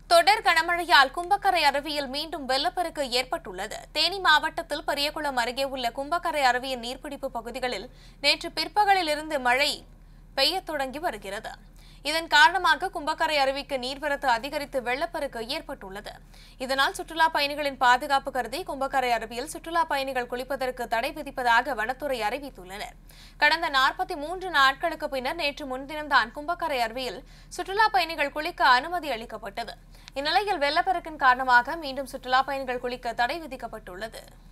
தொடர் கனமழையால் கும்பக்கரை அருவியில் மீண்டும் வெள்ளப்பெருக்கு ஏற்பட்டுள்ளது. தேனி மாவட்டத்தில் பெரியகுளம் அருகே உள்ள கும்பக்கரை அருவியின் நீர்பிடிப்பு பகுதிகளில் நேற்று பிற்பகலிலிருந்து மழை பெய்யத் தொடங்கி வருகிறது. இதன் காரணமாக கும்பக்கரை அருவிக்கு நீர்வரத்து அதிகரித்து வெள்ளப்பெருக்கு ஏற்பட்டுள்ளது. இதனால் சுற்றுலா பயணிகளின் பாதுகாப்பு கருதி கும்பக்கரை அருவியில் சுற்றுலா பயணிகள் குளிப்பதற்கு தடை விதிப்பதாக வனத்துறை அறிவித்துள்ளனர். கடந்த 43 நாட்களுக்கு பின்னர் நேற்று முன்தினம்தான் கும்பக்கரை அருவியில் சுற்றுலா பயணிகள் குளிக்க அனுமதி அளிக்கப்பட்டது. இந்நிலையில் வெள்ளப்பெருக்கின் காரணமாக மீண்டும் சுற்றுலா பயணிகள் குளிக்க தடை விதிக்கப்பட்டுள்ளது.